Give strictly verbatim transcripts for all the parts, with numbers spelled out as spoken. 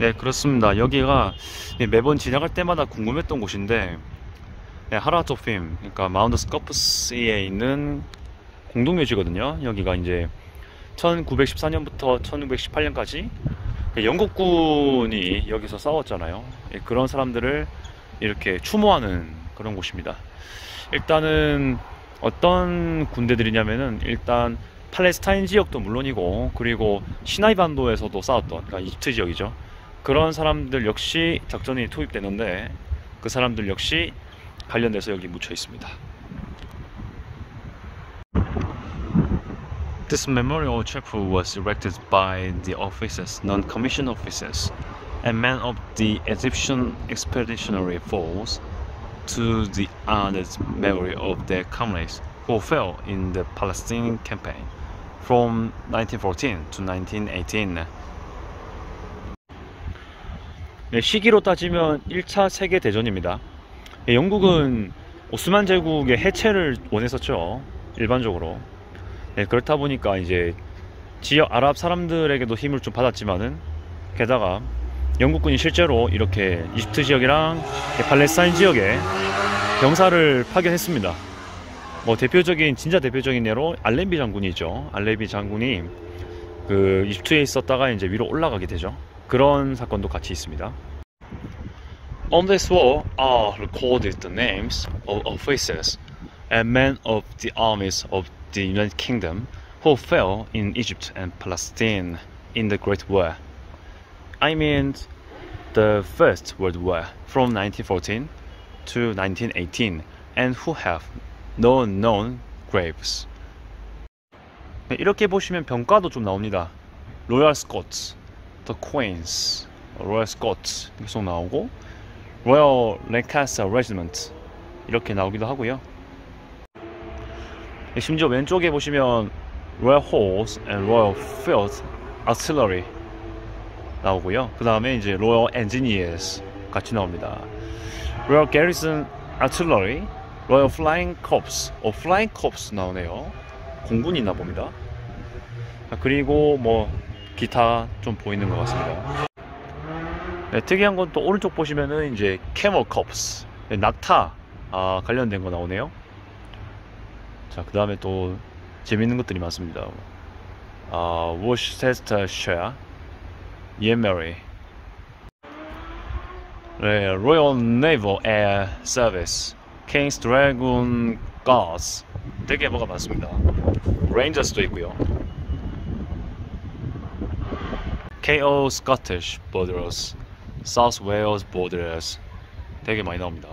네, 그렇습니다. 여기가 매번 지나갈 때마다 궁금했던 곳인데, 네, 하라토핌, 그러니까 마운트 스코프스에 있는 공동묘지거든요. 여기가 이제 천구백십사 년부터 천구백십팔 년까지 영국군이 여기서 싸웠잖아요. 예, 그런 사람들을 이렇게 추모하는 그런 곳입니다. 일단은 어떤 군대들이냐면은 일단 팔레스타인 지역도 물론이고, 그리고 시나이 반도에서도 싸웠던, 그러니까 이집트 지역이죠. 그런 사람들 역시 작전이 투입되는데, 그 사람들 역시 관련돼서 여기 묻혀 있습니다. This memorial chapel was erected by the officers, non-commissioned officers, and men of the Egyptian Expeditionary Force to the honored memory of their comrades who fell in the Palestinian campaign from nineteen fourteen to nineteen eighteen. 네, 시기로 따지면 일 차 세계대전입니다. 네, 영국은 오스만 제국의 해체를 원했었죠. 일반적으로. 네, 그렇다 보니까 이제 지역 아랍 사람들에게도 힘을 좀 받았지만은, 게다가 영국군이 실제로 이렇게 이집트 지역이랑 팔레스타인 지역에 병사를 파견했습니다. 뭐 대표적인, 진짜 대표적인 예로 알레비 장군이죠. 알레비 장군이 그 이집트에 있었다가 이제 위로 올라가게 되죠. 그런 사건도 같이 있습니다. On this wall are recorded the names of officers and men of the armies of the United Kingdom who fell in Egypt and Palestine in the Great War. I mean the First World War from nineteen fourteen to nineteen eighteen, and who have no known graves. 네, 이렇게 보시면 병가도 좀 나옵니다. 로얄 스코츠, The Queens, 로얄 스코츠 계속 나오고, 로얄 랭카스터 레지먼트 이렇게 나오기도 하고요. 네, 심지어 왼쪽에 보시면 로얄 호스 and 로얄 필드 아틀러리 나오고요. 그 다음에 이제 로얄 엔지니어스 같이 나옵니다. 로얄 게리슨 아틀러리, 로얄 플라잉 콥스, 어 플라잉 콥스 나오네요. 공군이 있나 봅니다. 그리고 뭐 기타 좀 보이는 것 같습니다. 네, 특이한 건 또 오른쪽 보시면은 이제 캐멀 콥스, 네, 낙타 아, 관련된 거 나오네요. 자, 그 다음에 또 재밌는 것들이 많습니다. 아, 워시체스터셔, 예메리, 네, 로열 네이벌 에어 서비스, 킹스 드래곤 가스, 되게 뭐가 많습니다. 레인저스도 있고요. 케이오 스코티시 보더스, 사우스 웨일스 보더스 되게 많이 나옵니다.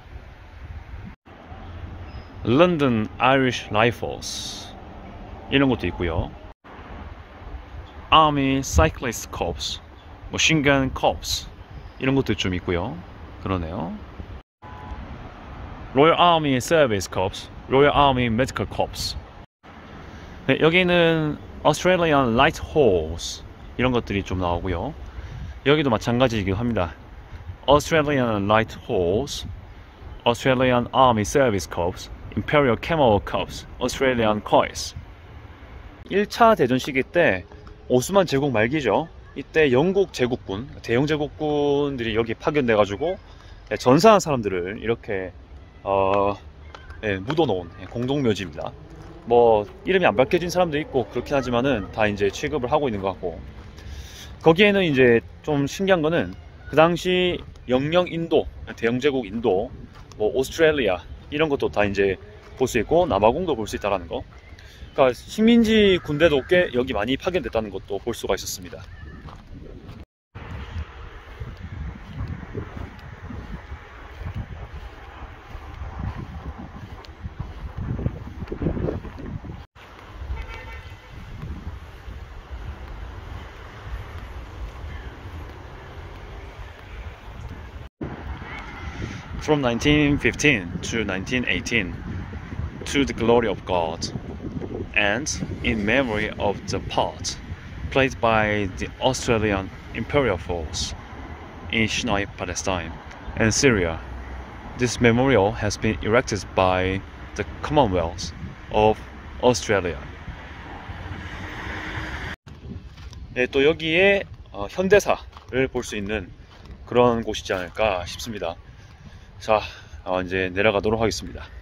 런던 아이리쉬 라이플스 이런 것도 있고요. 아미 사이클리스트 콥스, 머신건 콥스 이런 것도 좀 있고요. 그러네요. 로열 아미 서비스 콥스, 로열 아미 메디컬 콥스. 네, 여기는 오스트레일리안 라이트 호스 이런 것들이 좀 나오고요. 여기도 마찬가지이기도 합니다. Australian Light Horse, Australian Army Service Corps, Imperial Camel Corps, Australian Coys. 일 차 대전 시기 때 오스만 제국 말기죠. 이때 영국 제국군, 대영 제국군들이 여기 파견돼 가지고 전사한 사람들을 이렇게 어, 예, 묻어놓은 공동묘지입니다. 뭐 이름이 안 밝혀진 사람도 있고 그렇긴 하지만은 다 이제 취급을 하고 있는 것 같고, 거기에는 이제 좀 신기한 거는 그 당시 영영 인도, 대영제국 인도, 뭐 오스트레일리아 이런 것도 다 이제 볼 수 있고, 남아공도 볼 수 있다라는 거. 그러니까 식민지 군대도 꽤 여기 많이 파견됐다는 것도 볼 수가 있었습니다. From nineteen fifteen to nineteen eighteen, to the glory of God, and in memory of the part played by the Australian Imperial Force in Sinai, Palestine, and Syria. This memorial has been erected by the Commonwealth of Australia. 네, 또 여기에 어, 현대사, 볼 수 있는 그런 곳이지 않을까 싶습니다. 자, 어, 이제 내려가도록 하겠습니다.